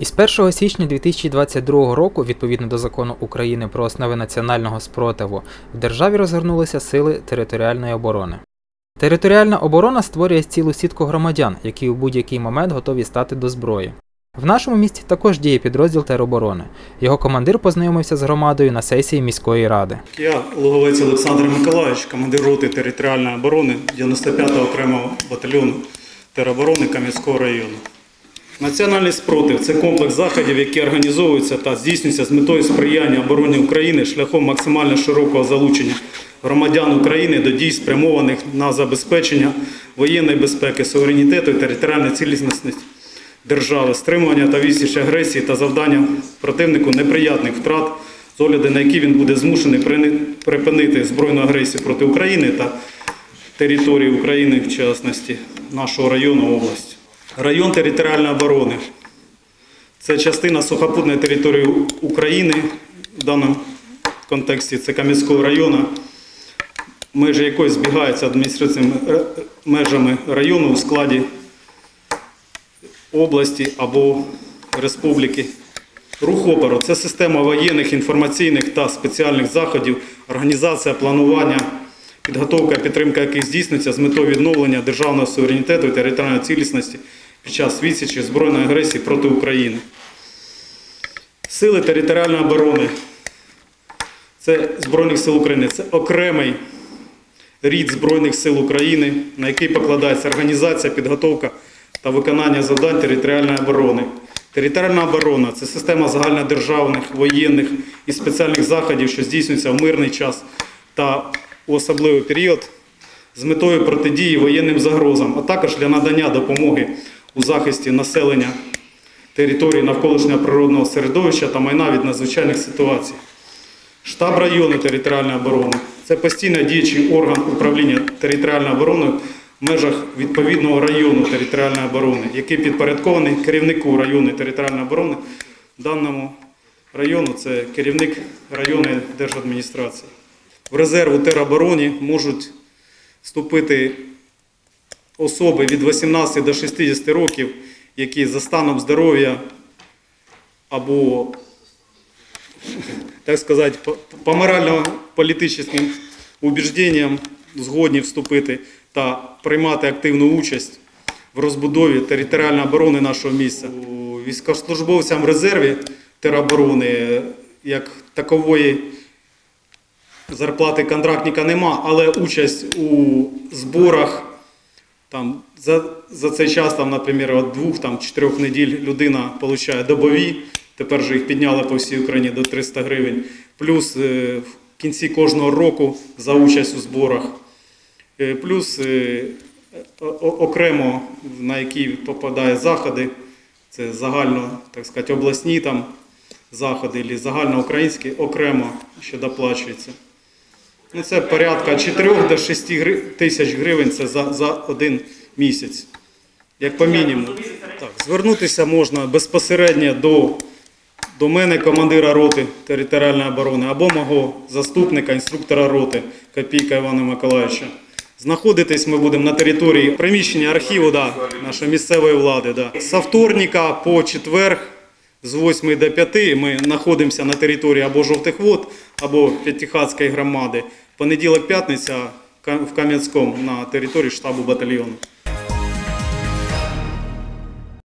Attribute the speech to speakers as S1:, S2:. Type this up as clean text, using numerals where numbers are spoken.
S1: Із 1 січня 2022 року, відповідно до Закону України про основи національного спротиву, в державі розгорнулися сили територіальної оборони. Територіальна оборона створює цілу сітку громадян, які у будь-який момент готові стати до зброї. В нашому місті також діє підрозділ тероборони. Його командир познайомився з громадою на сесії міської ради.
S2: Я Луговець Олександр Миколайович, командир роти територіальної оборони 95-го окремого батальйону тероборони Кам'янського району. Національний спротив – це комплекс заходів, які організовуються та здійснюються з метою сприяння обороні України шляхом максимально широкого залучення громадян України до дій, спрямованих на забезпечення воєнної безпеки, суверенітету і територіальної цілісності держави, стримування та відсіч агресії та завдання противнику неприятних втрат, з огляду на які він буде змушений припинити збройну агресію проти України та території України, в частності нашого району, області. Район територіальної оборони – це частина сухопутної території України, в даному контексті це Кам'янського району, межі якої збігаються адміністративними межами району у складі області або республіки. Рух опору – це система воєнних, інформаційних та спеціальних заходів, організація, планування, підготовка і підтримка яких здійснюється з метою відновлення державного суверенітету і територіальної цілісності під час відсічі збройної агресії проти України. Сили територіальної оборони – це Збройних сил України, це окремий рід Збройних сил України, на який покладається організація, підготовка та виконання завдань територіальної оборони. Територіальна оборона – це система загальнодержавних, воєнних і спеціальних заходів, що здійснюються в мирний час та у особливий період з метою протидії воєнним загрозам, а також для надання допомоги у захисті населення території навколишнього природного середовища та майна від надзвичайних ситуацій. Штаб району територіальної оборони – це постійно діючий орган управління територіальною обороною в межах відповідного району територіальної оборони, який підпорядкований керівнику районної територіальної оборони. В даному району це керівник районної держадміністрації. В резерв у теробороні можуть вступити особи від 18 до 60 років, які за станом здоров'я або, так сказати, по морально-політичним убіжденням згодні вступити та приймати активну участь в розбудові територіальної оборони нашого міста. Військовослужбовцям в резерві тероборони як такової зарплати контрактника нема, але участь у зборах за цей час, наприклад, від 2-4 неділь людина отримує добові, тепер же їх підняли по всій Україні до 300 гривень, плюс в кінці кожного року за участь у зборах, плюс окремо, на які попадають заходи, це загально, так сказати, обласні заходи, або загальноукраїнські, окремо ще доплачується. Це порядка 4 до 6 тисяч гривень, це за один місяць, як по мінімуму. Звернутися можна безпосередньо до мене, командира роти територіальної оборони, або мого заступника, інструктора роти Копійка Івана Миколайовича. Знаходитись ми будемо на території приміщення архіву нашої місцевої влади. З вторника по четвер з 8 до 5 ми знаходимося на території або Жовтих Вод, або П'ятихатської громади. Понеділок-п'ятниця в Кам'янському на території штабу батальйону.